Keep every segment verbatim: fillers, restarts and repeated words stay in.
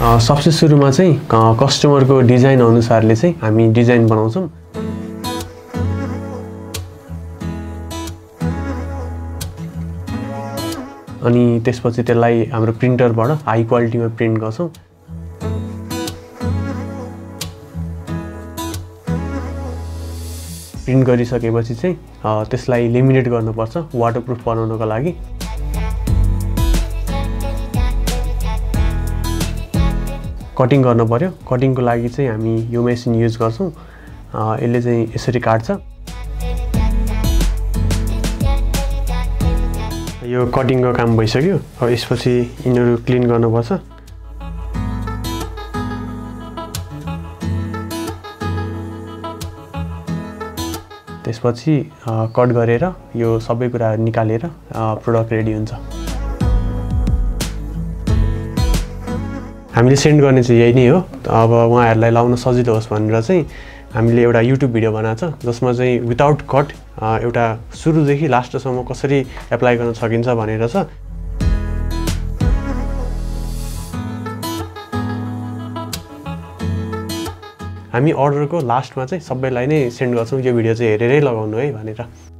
सबसे सुरुमा चाहिँ कस्टमरको डिजाइन अनुसारले चाहिँ हामी डिजाइन बनाउँछौँ। अनि त्यसपछि त्यसलाई हाम्रो प्रिन्टरबाट हाई क्वालिटीमा प्रिन्ट गर्छौँ। प्रिन्ट गरिसकेपछि चाहिँ त्यसलाई लेमिनेट गर्नुपर्छ वाटरप्रुफ बनाउनको लागि। कटिङ गर्नु पर्यो। कटिङको लागि चाहिँ हामी यो मेसिन युज गर्छौँ। यसले चाहिँ यसरी काट्छ। यो कटिङको काम भइसक्यो। अब यसपछि यिनीहरू क्लिन गर्नुपर्छ। त्यसपछि कट गरेर यो सबै कुरा निकालेर प्रोडक्ट रेडी हुन्छ। हामीले सेन्ड गर्ने चाहिँ यही नै हो। अब उहाँहरूलाई लाउन सजिलो होस् भनेर चाहिँ हामीले एउटा युट्युब भिडियो बनाएको छ जसमा चाहिँ विदाउट कट एउटा सुरुदेखि लास्टसम्म कसरी एप्लाई गर्न सकिन्छ भनेर छ। हामी अर्डरको लास्टमा चाहिँ सबैलाई नै सेन्ड गर्छौँ यो भिडियो चाहिँ हेरेरै लगाउनु है भनेर।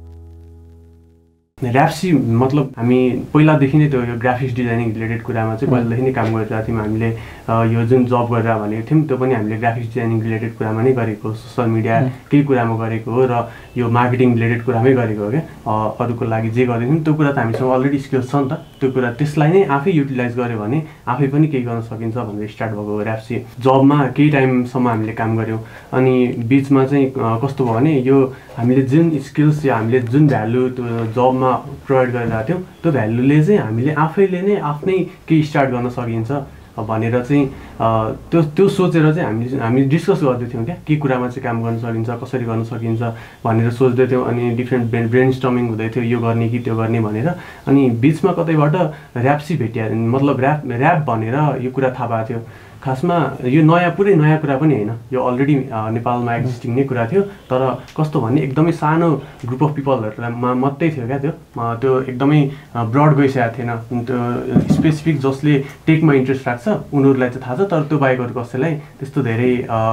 ऱ्याप्सी मतलब हामी पहिलादेखि नै त्यो यो ग्राफिक्स डिजाइनिङ रिलेटेड कुरामा चाहिँ पहिलादेखि नै काम गरिरहेको थियौँ। हामीले यो जुन जब गरेर भनेको थियौँ त्यो पनि हामीले ग्राफिक्स डिजाइनिङ रिलेटेड कुरामा नै गरेको, सोसल मिडिया केही कुरामा गरेको हो र यो मार्केटिङ रिलेटेड कुरामै गरेको हो क्या। अरूको लागि जे गर्दैथ्यौँ त्यो कुरा त हामीसँग अलरेडी स्किल्स छ नि त। त्यो कुरा त्यसलाई नै आफै युटिलाइज गर्यो भने आफै पनि केही गर्न सकिन्छ भनेर स्टार्ट भएको हो ऱ्याप्सी। जबमा केही टाइमसम्म हामीले काम गऱ्यौँ अनि बिचमा चाहिँ कस्तो भयो भने यो हामीले जुन स्किल्स या हामीले जुन भ्यालु त्यो जबमा प्रोभाइड गरिरहेको थियौँ त्यो भ्यालुले चाहिँ हामीले आफैले नै आफ्नै केही स्टार्ट गर्न सकिन्छ भनेर चाहिँ त्यो त्यो सोचेर चाहिँ हामी हामी डिस्कस गर्दैथ्यौँ क्या के कुरामा चाहिँ काम गर्न सकिन्छ, कसरी गर्न सकिन्छ भनेर सोच्दैथ्यौँ। अनि डिफ्रेन्ट ब्रेन ब्रेन स्टर्मिङ हुँदै थियो यो गर्ने कि त्यो गर्ने भनेर। अनि बिचमा कतैबाट ऱ्याप्सी भेटिया मतलब ऱ्याप ऱ्याप भनेर यो कुरा थाहा पाएको थियो। खासमा यो नयाँ पुरै नयाँ कुरा पनि होइन, यो अलरेडी नेपालमा एक्जिस्टिङ नै कुरा थियो। तर कस्तो भने एकदमै सानो ग्रुप अफ पिपलहरूमा मात्रै थियो क्या। त्यो त्यो एकदमै ब्रड गइसकेको थिएन। त्यो स्पेसिफिक जसले टेकमा इन्ट्रेस्ट राख्छ उनीहरूलाई चाहिँ थाहा छ, तर त्यो बाहेक अरू कसैलाई त्यस्तो धेरै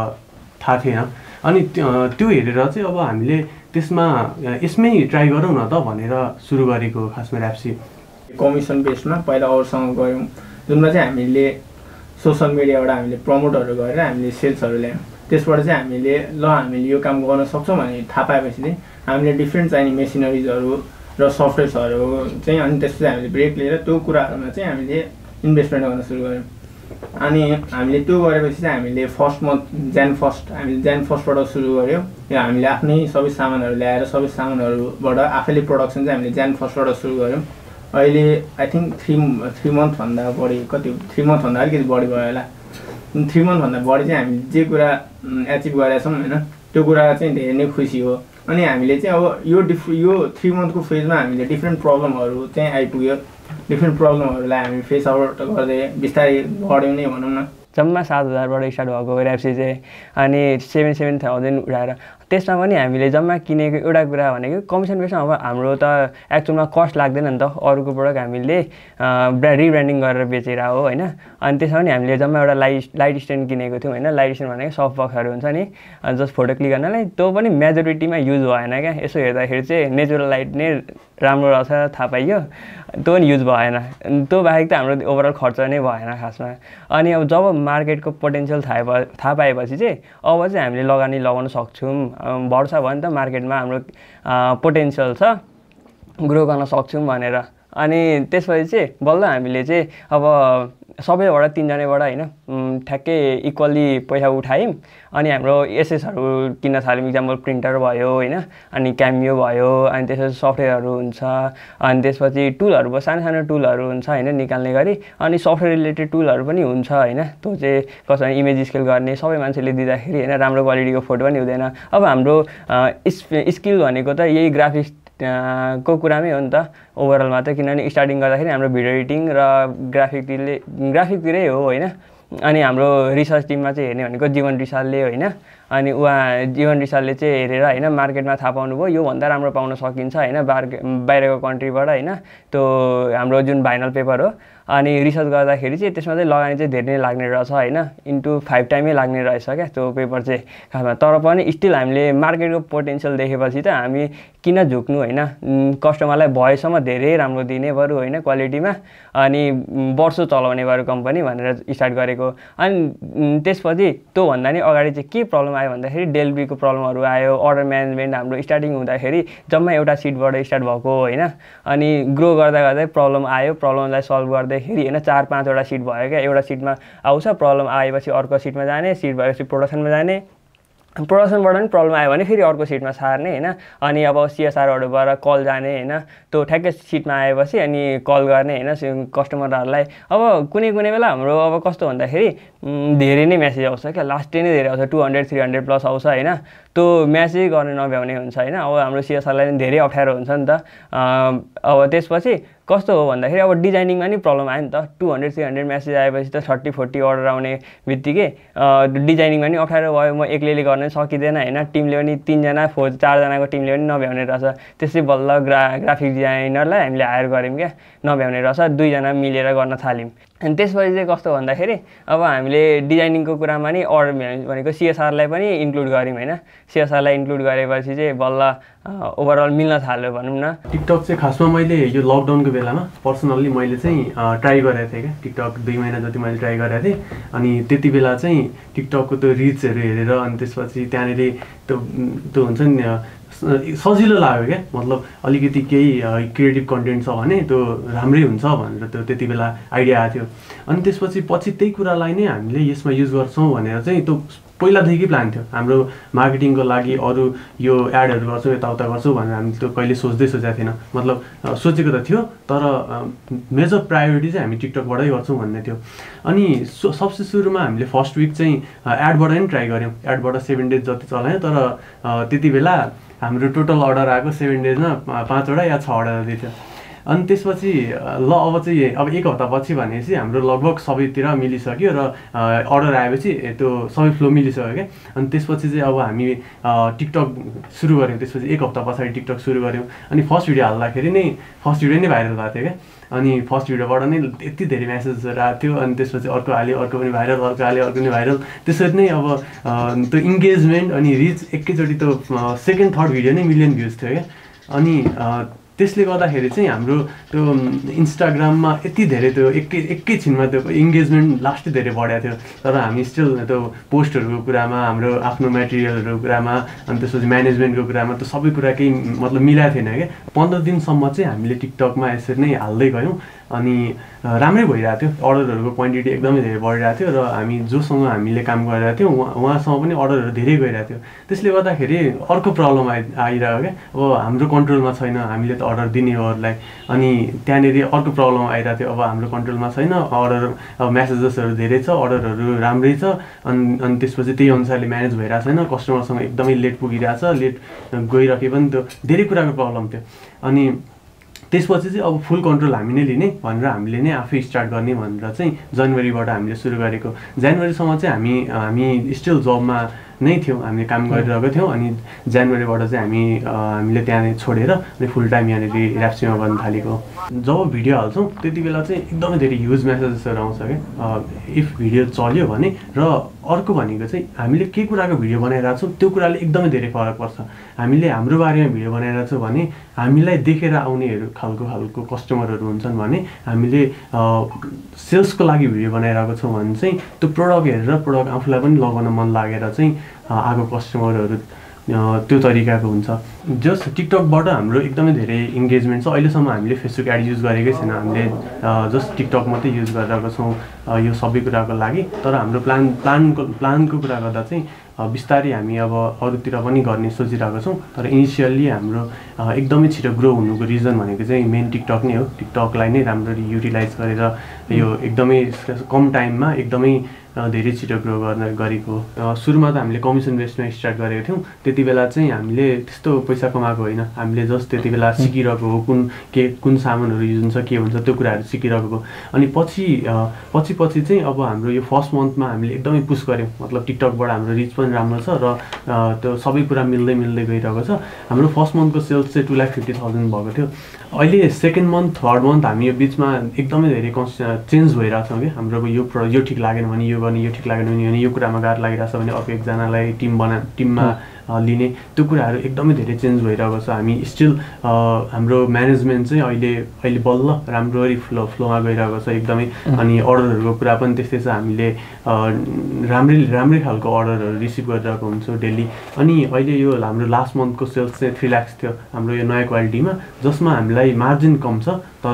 थाहा थिएन। अनि त्यो हेरेर चाहिँ अब हामीले त्यसमा यसमै ट्राई गरौँ न त भनेर सुरु गरेको खासमा ऱ्याप्सी। कमिसन बेसमा पहिला अरूसँग गयौँ जुनमा चाहिँ हामीले सोसल मिडियाबाट हामीले प्रमोटहरू गरेर हामीले सेल्सहरू ल्यायौँ। त्यसबाट चाहिँ हामीले ल हामीले यो काम गर्न सक्छौँ भने थाहा पाएपछि चाहिँ हामीले डिफ्रेन्ट चाहिने मेसिनरिजहरू र सफ्टवेयर्सहरू चाहिँ अनि त्यसपछि हामीले ब्रेक लिएर त्यो कुराहरूमा चाहिँ हामीले इन्भेस्टमेन्ट गर्न सुरु गऱ्यौँ। अनि हामीले त्यो गरेपछि चाहिँ हामीले फर्स्ट मन्थ ज्यान फर्स्ट हामीले ज्यान फर्स्टबाट सुरु गऱ्यौँ। यो हामीले आफ्नै सबै सामानहरू ल्याएर सबै सामानहरूबाट आफैले प्रोडक्सन चाहिँ हामीले ज्यान फर्स्टबाट सुरु गऱ्यौँ। अहिले आई थिङ्क थ्री थ्री मन्थभन्दा बढी कति थ्री मन्थभन्दा अलिकति बढी भयो होला। थ्री मन्थभन्दा बढी चाहिँ हामीले जे कुरा एचिभ गरेका छौँ होइन त्यो कुरा चाहिँ धेरै नै खुसी हो। अनि हामीले चाहिँ अब यो डिफ यो थ्री मन्थको फेजमा हामीले डिफ्रेन्ट प्रब्लमहरू चाहिँ आइपुग्यो। डिफ्रेन्ट प्रब्लमहरूलाई हामी फेस आउट गर्दै बिस्तारै बढ्यौँ नै भनौँ न। जम्मा सात हजारबाट स्टार्ट भएको ऱ्याप्सी चाहिँ अनि सेभेन सेभेन थाउजन्ड उठाएर त्यसमा पनि हामीले जम्मा किनेको एउटा कुरा भनेको कमिसन बेसमा अब हाम्रो त एक्चुअलमा कस्ट लाग्दैन नि त। अरूको प्रोडक्ट हामीले ब्रा रिब्रान्डिङ गरेर बेचेर हो होइन। अनि त्यसमा पनि हामीले जम्मा एउटा लाइट लाइट स्ट्यान्ड किनेको थियौँ होइन। लाइट स्ट्यान्ड भनेको सफ्ट बक्सहरू हुन्छ नि जस्ट फोटो क्लिक गर्नलाई, त्यो पनि मेजोरिटीमा युज भएन क्या। यसो हेर्दाखेरि चाहिँ नेचुरल लाइट नै राम्रो रहेछ थाहा पाइयो, त्यो पनि युज भएन। त्यो बाहेक त हाम्रो ओभरअल खर्च नै भएन खासमा। अनि अब जब मार्केटको पोटेन्सियल थाहा थाहा पाएपछि चाहिँ अब चाहिँ हामीले लगानी लगाउन सक्छौँ। भरोसा भयो नि त मार्केटमा हाम्रो पोटेन्सियल छ, ग्रो गर्न सक्छौँ भनेर। अनि त्यसपछि चाहिँ बल्ल हामीले चाहिँ अब सबैबाट तिनजनाबाट होइन ठ्याक्कै इक्वल्ली पैसा उठायौँ। अनि हाम्रो एसएसहरू किन्न थाल्यौँ। इक्जाम्पल प्रिन्टर भयो होइन, अनि क्यामियो भयो, अनि त्यसपछि सफ्टवेयरहरू हुन्छ, अनि त्यसपछि टुलहरू भयो सानो सानो टुलहरू हुन्छ होइन निकाल्ने गरी। अनि सफ्टवेयर रिलेटेड टुलहरू पनि हुन्छ होइन। त्यो चाहिँ कसैलाई इमेज स्केल गर्ने सबै मान्छेले दिँदाखेरि होइन राम्रो क्वालिटीको फोटो पनि हुँदैन। अब हाम्रो स्किल भनेको त यही ग्राफिक्स को कुरामै हो नि त ओभरअलमा त। किनभने स्टार्टिङ गर्दाखेरि हाम्रो भिडियो एडिटिङ र ग्राफिकले ग्राफिकतिरै हो होइन। अनि हाम्रो रिसर्च टिममा चाहिँ हेर्ने भनेको जीवन रिसालले होइन। अनि उहाँ जीवन रिसालले चाहिँ हेरेर होइन मार्केटमा थाहा पाउनुभयो योभन्दा राम्रो पाउन सकिन्छ होइन बाहिरको कन्ट्रीबाट होइन त्यो हाम्रो जुन भाइनल पेपर हो अनि रिसर्च गर्दाखेरि चाहिँ त्यसमा चाहिँ लगानी चाहिँ धेरै नै लाग्ने रहेछ होइन इन्टु फाइभ टाइमै लाग्ने रहेछ क्या त्यो पेपर चाहिँ खासमा तर पनि स्टिल हामीले मार्केटको पोटेन्सियल देखेपछि त हामी किन झुक्नु होइन कस्टमरलाई भएसम्म धेरै राम्रो दिने बरु होइन क्वालिटीमा अनि वर्षौँ चलाउने बरु कम्पनी भनेर स्टार्ट गरेको अनि त्यसपछि त्योभन्दा नि अगाडि चाहिँ के प्रब्लम आयो भन्दाखेरि डेलिभरीको प्रब्लमहरू आयो अर्डर म्यानेजमेन्ट हाम्रो स्टार्टिङ हुँदाखेरि जम्मै एउटा सिटबाट स्टार्ट भएको होइन अनि ग्रो गर्दा गर्दै प्रब्लम आयो प्रब्लमलाई सल्भ गर्दै खेरि होइन चार पाँचवटा सिट भयो क्या एउटा सिटमा आउँछ प्रब्लम आएपछि अर्को सिटमा जाने सिट भएपछि प्रोडक्सनमा जाने प्रोडक्सनबाट पनि प्रब्लम आयो भने फेरि अर्को सिटमा सार्ने होइन अनि अब सिएसआरहरूबाट कल जाने होइन त्यो ठ्याक्कै सिटमा आएपछि अनि कल गर्ने होइन कस्टमरहरूलाई अब कुनै कुनै बेला हाम्रो अब कस्तो भन्दाखेरि धेरै नै म्यासेज आउँछ क्या लास्ट डे नै धेरै आउँछ two hundred three hundred plus आउँछ होइन त्यो म्यासेज गर्न नभ्याउने हुन्छ होइन अब हाम्रो सिएसआरलाई पनि धेरै अप्ठ्यारो हुन्छ नि त अब त्यसपछि कस्तो हो भन्दाखेरि अब डिजाइनिङमा नि प्रब्लम आयो नि त two hundred three hundred message आएपछि त थर्टी फोर्टी अर्डर आउने बित्तिकै डिजाइनिङमा नि अप्ठ्यारो भयो म एक्लैले गर्न सकिँदैन होइन टिमले पनि तिनजना फोर चारजनाको टिमले पनि नभ्याउने रहेछ त्यसै बल्ल ग्रा ग्राफिक डिजाइनरलाई हामीले हायर गऱ्यौँ क्या नभ्याउने रहेछ दुईजना मिलेर गर्न थाल्यौँ अनि त्यसपछि चाहिँ कस्तो भन्दाखेरि अब हामीले डिजाइनिङको कुरामा नि अर्डर भनेको सिएसआरलाई पनि इन्क्लुड गऱ्यौँ होइन सिएसआरलाई इन्क्लुड गरेपछि चाहिँ बल्ल ओभरअल मिल्न थाल्यो भनौँ न टिकटक चाहिँ खासमा मैले यो लकडाउनको बेलामा पर्सनल्ली मैले चाहिँ ट्राई गरेको थिएँ क्या टिकटक दुई महिना जति मैले ट्राई गरेको थिएँ अनि त्यति बेला चाहिँ टिकटकको त्यो रिचहरू हेरेर अनि त्यसपछि त्यहाँनिर त्यो त्यो हुन्छ नि सजिलो लाग्यो क्या मतलब अलिकति केही क्रिएटिभ कन्टेन्ट छ भने त्यो राम्रै हुन्छ भनेर त्यो त्यति बेला आइडिया आएको थियो अनि त्यसपछि पछि त्यही कुरालाई नै हामीले यसमा युज गर्छौँ भनेर चाहिँ त्यो पहिलादेखि प्लान थियो हाम्रो मार्केटिङको लागि अरू यो एडहरू गर्छौँ यताउता गर्छौँ भनेर हामी त्यो कहिले सोच्दै सोचेको थिएन मतलब सोचेको त थियो तर मेजर प्रायोरिटी चाहिँ हामी टिकटकबाटै गर्छौँ भन्ने थियो अनि सबसे सुरुमा हामीले फर्स्ट विक चाहिँ एडबाट नै ट्राई गऱ्यौँ एडबाट सेभेन डेज जति चलायौँ तर त्यति बेला हाम्रो टोटल अर्डर आएको सेभेन डेजमा पाँचवटा या छवटा जति थियो अनि त्यसपछि ल अब चाहिँ अब एक हप्तापछि भनेपछि हाम्रो लगभग सबैतिर मिलिसक्यो र अर्डर आएपछि त्यो सबै फ्लो मिलिसक्यो क्या अनि त्यसपछि चाहिँ अब हामी टिकटक सुरु गऱ्यौँ त्यसपछि एक हप्ता पछाडि टिकटक सुरु गऱ्यौँ अनि फर्स्ट भिडियो हाल्दाखेरि नै फर्स्ट भिडियो नै भाइरल भएको थियो क्या अनि फर्स्ट भिडियोबाट नै यति धेरै म्यासेजहरू आएको थियो अनि त्यसपछि अर्को हाल्यो अर्को पनि भाइरल अर्को हाल्यो अर्को पनि भाइरल त्यसरी नै अब त्यो इङ्गेजमेन्ट अनि रिच एकैचोटि त्यो सेकेन्ड थर्ड भिडियो नै मिलियन भ्युज थियो क्या अनि त्यसले गर्दाखेरि चाहिँ हाम्रो त्यो इन्स्टाग्राममा यति धेरै त्यो एकै एकैछिनमा त्यो इङ्गेजमेन्ट लास्टै धेरै बढाएको थियो तर हामी स्टिल त्यो पोस्टहरूको कुरामा हाम्रो आफ्नो मेटेरियलहरूको कुरामा अनि त्यसपछि म्यानेजमेन्टको कुरामा त्यो सबै कुरा केही मतलब मिलाएको थिएन क्या पन्ध्र दिनसम्म चाहिँ हामीले टिकटकमा यसरी नै हाल्दै गयौँ अनि राम्रै भइरहेको थियो अर्डरहरूको क्वान्टिटी एकदमै धेरै बढिरहेको थियो र हामी जोसँग हामीले काम गरिरहेको थियौँ उहाँ उहाँसँग पनि अर्डरहरू धेरै गइरहेको थियो त्यसले गर्दाखेरि अर्को प्रब्लम आइ आइरह्यो क्या अब हाम्रो कन्ट्रोलमा छैन हामीले त अर्डर दिने हो अरूलाई अनि त्यहाँनिर अर्को प्रब्लम आइरहेको थियो अब हाम्रो कन्ट्रोलमा छैन अर्डर अब म्यासेजेसहरू धेरै छ अर्डरहरू राम्रै छ अनि अनि त्यसपछि त्यही अनुसारले म्यानेज भइरहेको छैन कस्टमरसँग एकदमै लेट पुगिरहेछ लेट गइरहे पनि त्यो धेरै कुराको प्रब्लम थियो अनि त्यसपछि चाहिँ अब फुल कन्ट्रोल हामी नै लिने भनेर हामीले नै आफै स्टार्ट गर्ने भनेर चाहिँ जनवरीबाट हामीले सुरु गरेको जनवरीसम्म चाहिँ हामी हामी स्टिल जबमा नै थियौँ हामीले काम गरिरहेको थियौँ अनि जनवरीबाट चाहिँ हामी हामीले त्यहाँ छोडेर अनि फुल टाइम यहाँनिर ऱ्याप्सीमा गर्न थालेको जब भिडियो हाल्छौँ त्यति बेला चाहिँ एकदमै धेरै ह्युज म्यासेजेसहरू आउँछ क्या इफ भिडियो चल्यो भने र अर्को भनेको चाहिँ हामीले के कुराको भिडियो बनाइरहेको छौँ त्यो कुराले एकदमै धेरै फरक पर्छ हामीले हाम्रो बारेमा भिडियो बनाइरहेको छौँ भने हामीलाई देखेर आउनेहरू खालको खालको कस्टमरहरू हुन्छन् भने हामीले सेल्सको लागि भिडियो बनाइरहेको छौँ भने चाहिँ त्यो प्रडक्ट हेरेर प्रडक्ट आफूलाई पनि लगाउन मन लागेर चाहिँ आएको कस्टमरहरू त्यो तरिकाको हुन्छ जस्ट टिकटकबाट हाम्रो एकदमै धेरै इङ्गेजमेन्ट छ अहिलेसम्म हामीले फेसबुक एड युज गरेकै छैन हामीले जस्ट टिकटक मात्रै युज गरिरहेको छौँ यो सबै कुराको लागि तर हाम्रो प्लान प्लानको प्लानको कुरा गर्दा चाहिँ बिस्तारै हामी अब अरूतिर पनि गर्ने सोचिरहेको छौँ तर इनिसियल्ली हाम्रो एकदमै छिटो ग्रो हुनुको रिजन भनेको चाहिँ मेन टिकटक नै हो टिकटकलाई नै राम्ररी युटिलाइज गरेर यो एकदमै कम टाइममा एकदमै धेरै छिटो ग्रो गर्न गरेको हो। सुरुमा त हामीले कमिसन बेसमा स्टार्ट गरेको थियौँ। त्यति बेला चाहिँ हामीले त्यस्तो पैसा कमाएको होइन, हामीले जस्ट त्यति बेला सिकिरहेको हो कुन के कुन सामानहरू युज हुन्छ के हुन्छ त्यो कुराहरू सिकिरहेको हो। अनि पछि पछि पछि चाहिँ अब हाम्रो यो फर्स्ट मन्थमा हामीले एकदमै पुस गऱ्यौँ, मतलब टिकटकबाट हाम्रो रिच पनि राम्रो छ र त्यो सबै कुरा मिल्दै मिल्दै गइरहेको छ। हाम्रो फर्स्ट मन्थको सेल्स चाहिँ टु लाख फिफ्टी थाउजन्ड भएको थियो। अहिले सेकेन्ड मन्थ थर्ड मन्थ हामी यो बिचमा एकदमै धेरै कन्स चेन्ज भइरहेको छौँ कि हाम्रो यो प्र यो ठिक लागेन भने यो गर्ने, यो ठिक लागेन भने यो कुरामा गाह्रो लागिरहेछ भने अर्को एकजनालाई टिम बना टिममा लिने, त्यो कुराहरू एकदमै धेरै चेन्ज भइरहेको छ। हामी स्टिल हाम्रो म्यानेजमेन्ट चाहिँ अहिले अहिले बल्ल राम्ररी फ्लो फ्लोमा गइरहेको छ एकदमै। अनि अर्डरहरूको कुरा पनि त्यस्तै छ, हामीले राम्रै राम्रै खालको अर्डरहरू रिसिभ गरिरहेको हुन्छौँ डेली। अनि अहिले यो हाम्रो लास्ट मन्थको सेल्स चाहिँ थ्री लाक्स थियो हाम्रो यो नयाँ क्वालिटीमा, जसमा हामीलाई मार्जिन कम छ तर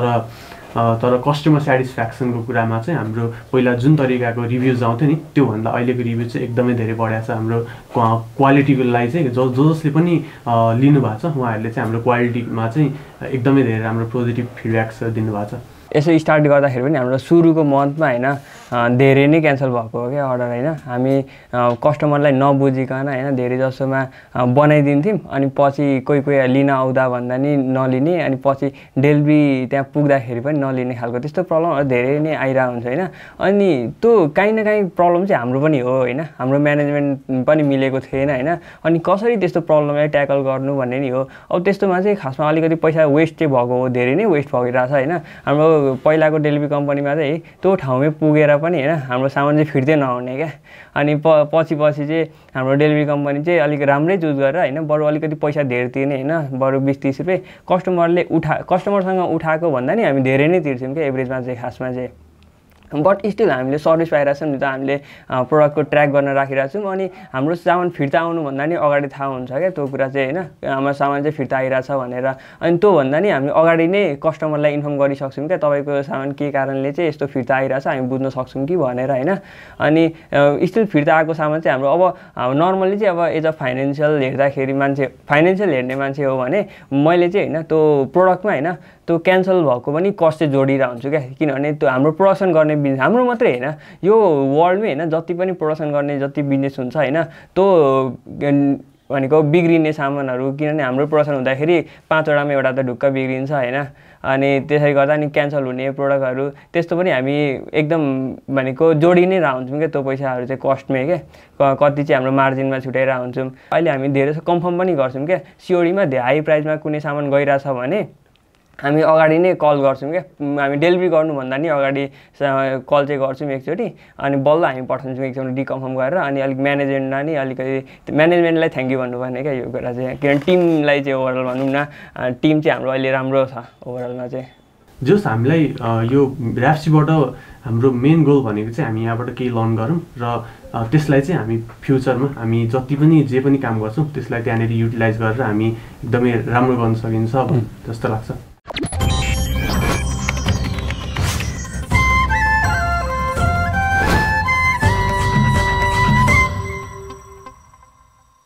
तर कस्टमर सेटिस्फ्याक्सनको कुरामा चाहिँ हाम्रो पहिला जुन तरिकाको रिभ्युज आउँथ्यो नि त्योभन्दा अहिलेको रिभ्यू चाहिँ एकदमै धेरै बढाएको छ। हाम्रो क्वालिटीको लागि चाहिँ जो जसले पनि लिनुभएको छ उहाँहरूले चाहिँ हाम्रो क्वालिटीमा चाहिँ एकदमै धेरै राम्रो पोजिटिभ फिडब्याक्स दिनुभएको छ। यसो स्टार्ट गर्दाखेरि पनि हाम्रो सुरुको मन्थमा होइन धेरै नै क्यान्सल भएको हो क्या अर्डर होइन। हामी कस्टमरलाई नबुझिकन होइन धेरै जसोमा बनाइदिन्थ्यौँ, अनि पछि कोही कोही लिन आउँदा भन्दा नि नलिने, अनि पछि डेलिभरी त्यहाँ पुग्दाखेरि पनि नलिने खालको त्यस्तो प्रब्लमहरू धेरै नै आइरहेको हुन्छ होइन। अनि त्यो काहीँ न काहीँ प्रब्लम चाहिँ हाम्रो पनि हो होइन, हाम्रो म्यानेजमेन्ट पनि मिलेको थिएन होइन। अनि कसरी त्यस्तो प्रब्लमलाई ट्याकल गर्नु भन्ने नि हो। अब त्यस्तोमा चाहिँ खासमा अलिकति पैसा वेस्ट चाहिँ भएको हो, धेरै नै वेस्ट भइरहेछ होइन। हाम्रो पहिलाको डेलिभरी कम्पनीमा चाहिँ त्यो ठाउँमै पुगेर पनि होइन हाम्रो सामान चाहिँ फिर्तै नहुने क्या। अनि प पछि पछि चाहिँ हाम्रो डेलिभरी कम्पनी चाहिँ अलिक राम्रै चुज गरेर होइन, बरु अलिकति पैसा धेरै तिर्ने होइन, बरु बिस तिस रुपियाँ कस्टमरले उठा कस्टमरसँग उठाएको भन्दा नि हामी धेरै नै तिर्छौँ क्या एभरेजमा चाहिँ खासमा चाहिँ। बट स्टिल हामीले सर्भिस पाइरहेको छौँ नि त, हामीले प्रोडक्टको ट्र्याक गर्न राखिरहेको छौँ। अनि हाम्रो सामान फिर्ता आउनुभन्दा नि अगाडि थाहा हुन्छ क्या त्यो कुरा चाहिँ होइन, हाम्रो सामान चाहिँ फिर्ता आइरहेछ भनेर। अनि त्योभन्दा नि हामी अगाडि नै कस्टमरलाई इन्फर्म गरिसक्छौँ क्या तपाईँको सामान के कारणले चाहिँ यस्तो फिर्ता आइरहेछ हामी बुझ्न सक्छौँ कि भनेर होइन। अनि स्टिल फिर्ता आएको सामान चाहिँ हाम्रो अब नर्मल्ली चाहिँ अब एज अ फाइनेन्सियल हेर्दाखेरि मान्छे फाइनेन्सियल हेर्ने मान्छे हो भने मैले चाहिँ होइन त्यो प्रोडक्टमा होइन त्यो क्यान्सल भएको पनि कस्ट चाहिँ जोडिरहेको हुन्छु क्या। किनभने त्यो हाम्रो प्रोडक्सन गर्ने बिजनेस हाम्रो मात्रै होइन, यो वर्ल्डमै होइन जति पनि प्रोडक्सन गर्ने जति बिजनेस हुन्छ होइन त्यो भनेको बिग्रिने सामानहरू, किनभने हाम्रो प्रोडक्सन हुँदाखेरि पाँचवटामा एउटा त ढुक्क बिग्रिन्छ होइन। अनि त्यसरी गर्दा नि क्यान्सल हुने प्रोडक्टहरू त्यस्तो पनि हामी एकदम भनेको जोडी नै रह हुन्छौँ क्या त्यो पैसाहरू चाहिँ कस्टमै क्या। कति चाहिँ हाम्रो मार्जिनमा छुट्याइरहेको हुन्छौँ। अहिले हामी धेरै जस्तो कन्फर्म पनि गर्छौँ क्या, सिओडीमा हाई प्राइसमा कुनै सामान गइरहेछ भने हामी अगाडि नै कल गर्छौँ क्या। हामी डेलिभरी गर्नुभन्दा नि अगाडि कल चाहिँ गर्छौँ एकचोटि, अनि बल्ल हामी पठाउँछौँ एकचोटि डिकन्फर्म गरेर। अनि अलिक म्यानेजमेन्टलाई नि अलिकति म्यानेजमेन्टलाई थ्याङ्क यू भन्नुपर्ने क्या यो कुरा चाहिँ, किनभने टिमलाई चाहिँ ओभरअल भनौँ न, टिम चाहिँ हाम्रो अहिले राम्रो छ ओभरअलमा चाहिँ। जस हामीलाई यो ऱ्याप्सीबाट हाम्रो मेन गोल भनेको चाहिँ हामी यहाँबाट केही लर्न गरौँ र त्यसलाई चाहिँ हामी फ्युचरमा हामी जति पनि जे पनि काम गर्छौँ त्यसलाई त्यहाँनिर युटिलाइज गरेर हामी एकदमै राम्रो गर्न सकिन्छ जस्तो लाग्छ।